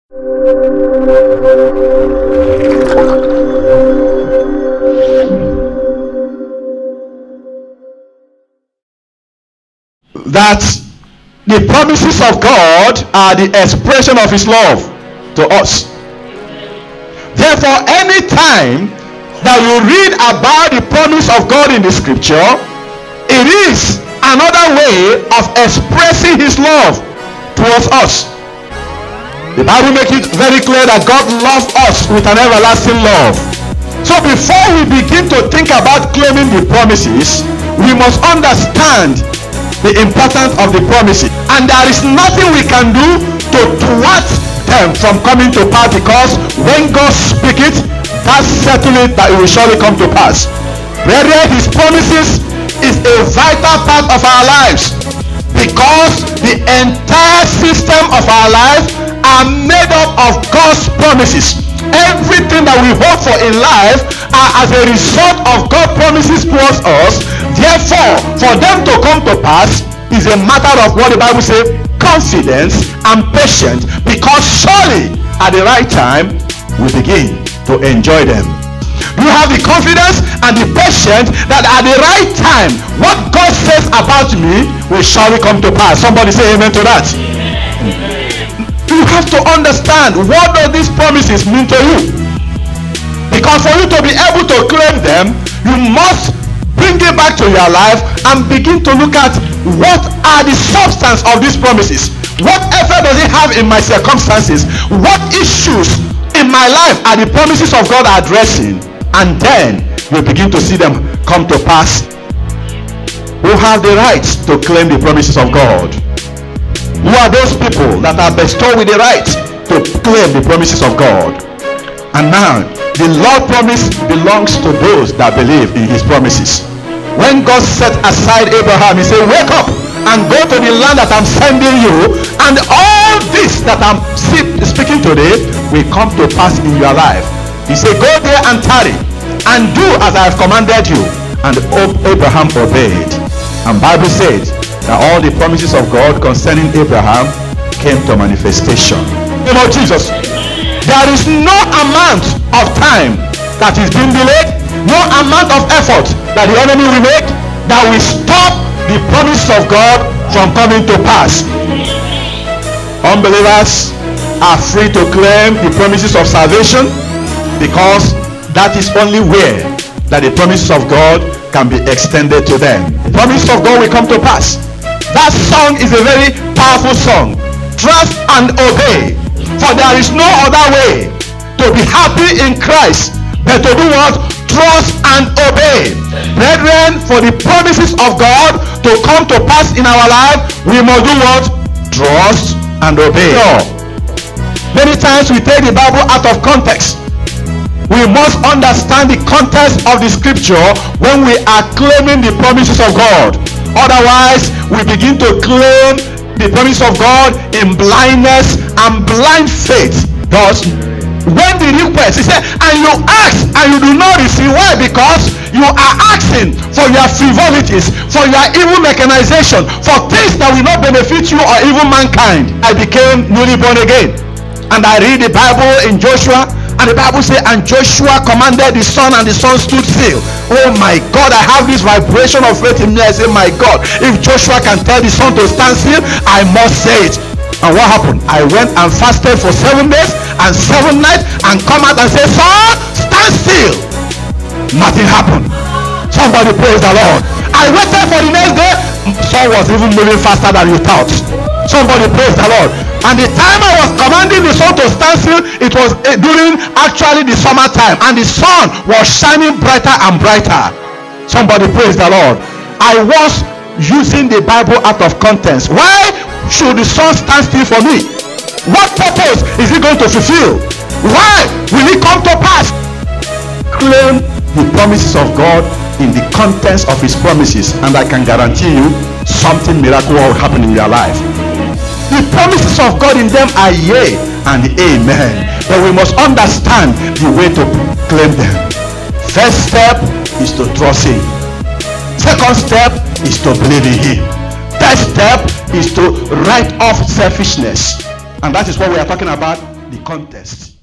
That the promises of God are the expression of his love to us. Therefore, any time that you read about the promise of God in the scripture, it is another way of expressing his love towards us. The Bible makes it very clear that God loves us with an everlasting love. So before we begin to think about claiming the promises, we must understand the importance of the promises, and there is nothing we can do to thwart them from coming to pass, because when God speaks it, that's certainly that it will surely come to pass. Brethren, his promises is a vital part of our lives, because the entire system of our life are made up of God's promises. Everything that we hope for in life are as a result of God's promises towards us. Therefore, for them to come to pass is a matter of what the Bible says, confidence and patience, because surely at the right time we begin to enjoy them. You have the confidence and the patience that at the right time what God says about me will surely come to pass. Somebody say amen to that. You have to understand, what do these promises mean to you? Because for you to be able to claim them, you must bring it back to your life and begin to look at what are the substance of these promises. What effect does it have in my circumstances? What issues in my life are the promises of God addressing? And then you begin to see them come to pass. Who have the right to claim the promises of God? Who are those people that are bestowed with the right to claim the promises of God? And now, the Lord promise belongs to those that believe in his promises. When God set aside Abraham, he said, wake up and go to the land that I'm sending you, and all this that I'm speaking today will come to pass in your life. He said, go there and tarry and do as I have commanded you. And Abraham obeyed. And Bible said that all the promises of God concerning Abraham came to manifestation. You know, Jesus, there is no amount of time that is being delayed, no amount of effort that the enemy will make that will stop the promises of God from coming to pass. Unbelievers are free to claim the promises of salvation, because that is only where that the promises of God can be extended to them. The promises of God will come to pass. That song is a very powerful song. Trust and obey, for there is no other way to be happy in Christ but to do what? Trust and obey. Brethren, for the promises of God to come to pass in our life, we must do what? Trust and obey. Many times we take the Bible out of context. We must understand the context of the scripture when we are claiming the promises of God. Otherwise, we begin to claim the promise of God in blindness and blind faith. Thus, when the request, he said, and you ask and you do not receive. Why? Because you are asking for your frivolities, for your evil mechanization, for things that will not benefit you or even mankind. I became newly born again, and I read the Bible in Joshua. And the Bible says, and Joshua commanded the sun, and the sun stood still. Oh my God, I have this vibration of faith in me. I say, my God, if Joshua can tell the sun to stand still, I must say it. And what happened? I went and fasted for 7 days and 7 nights and come out and say, sun, stand still. Nothing happened. Somebody praise the Lord. I waited for the next day. Sun was even moving faster than you thought. Somebody praise the Lord. And the time I was commanding the sun to stand still, it was during actually the summertime, and the sun was shining brighter and brighter. Somebody praise the Lord. I was using the Bible out of context. Why should the sun stand still for me? What purpose is it going to fulfill? Why will it come to pass? Claim the promises of God in the context of his promises, and I can guarantee you something miraculous will happen in your life. The promises of God in them are yea and amen, but we must understand the way to claim them. First step is to trust him. Second step is to believe in him. Third step is to write off selfishness, and that is what we are talking about the context.